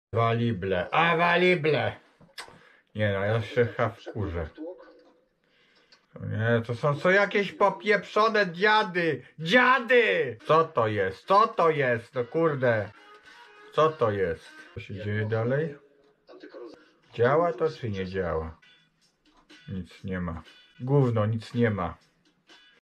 Walible, a walible! Nie no, ja się chyba wkurzę. Nie, to są co jakieś popieprzone dziady! Dziady! Co to jest? Co to jest? No kurde. Co to jest? Co się dzieje dalej? Działa to czy nie działa? Nic nie ma. Gówno, nic nie ma.